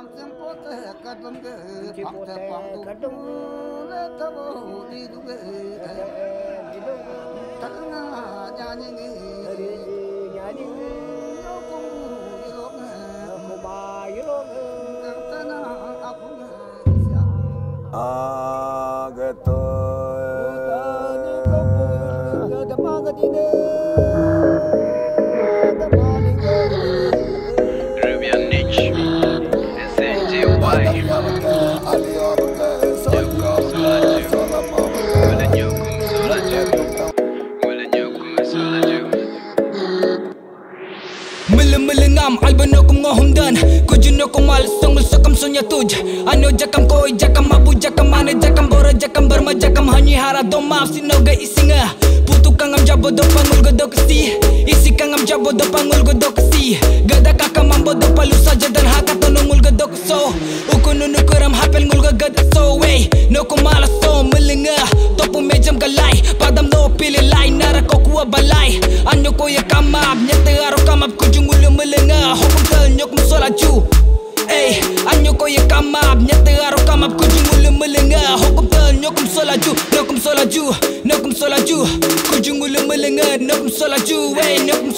Ribia Nich and sanjay. Melengam albano kum ngohumdan kujuno kumal songul sokam sonya tuj ano jakam koi jakam abu jakam mane jakam bora jakam berma jakam hani hara doma sinoga isinga putu kangam jabo do pangul godok si isi kangam jabo do pangul godok si gada kakam mambo do palu saja dan hakato nungul godok so ukunu nukuram hapel ngul gada so way no kumala so melenga topu mejam galai padam no pilih lai nara kokua balai ano ko ya kamab nyete aro kamab kujungulu melenga hokum tel nyokum solaju ey anyo ko ya kamab nyete aro kamab kujungulu melenga hokum tel nyokum solaju nyokum solaju kujungulu melenga nyokum solaju ey nyokum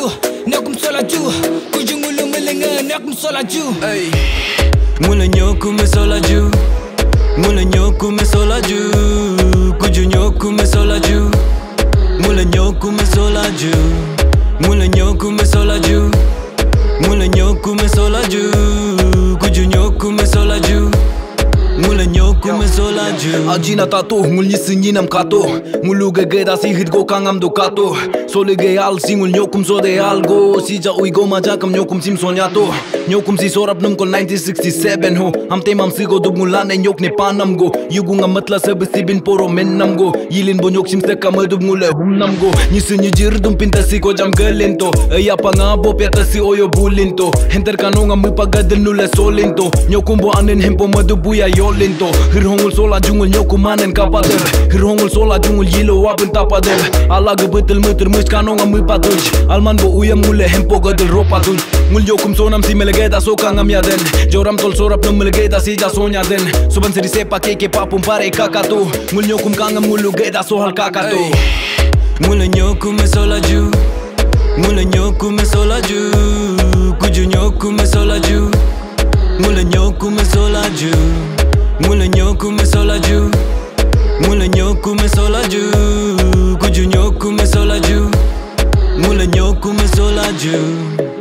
solaju kujungulu melenga nyokum solaju ey mula nyokum solaju mula nyokum solaju kuju nyokum solaju mula nyokum solaju mula nyokum solaju mula nyokum solaju kuju nyokum solaju mula nyokum solaju ajina tato ngul nyisi nam kato ngulu geda si hit go kangam do kato sole ge al singul nyokum so de algo si ja ui go maja kam nyokum sim sonyato nyokum si sorap num kol 1967 ho am temam si go dub ngulan nyok ne panam go yugunga matla sab sibin poro mennam go yilin bo nyok sim tek kam dub ngule humnam go nyisi nyjir dum pinta si ko jam galento ya panga bo peta si oyo bulinto henter kanonga mu pagad nule solinto nyokum bo anen hempo madu buya yolento hirhongul sola jungul nyokum anen kapader hirhongul sola jungul yilo wabun tapader alag betul muter mus kanonga mu patuj alman bo uyam ngule hempo gadel ropatuj ngul nyokum sonam si melegeda so kangam yaden joram tol sorap no melegeda si ja sonya den subansiri sepa keke papum pare kakatu ngul nyokum kangam ngulu geda so hal kakatu mula nyokum solaju mula nyokum solaju kuju nyokum solaju mula nyokum solaju mula nyokum solaju mula nyokum solaju kuju nyokum solaju mula nyokum solaju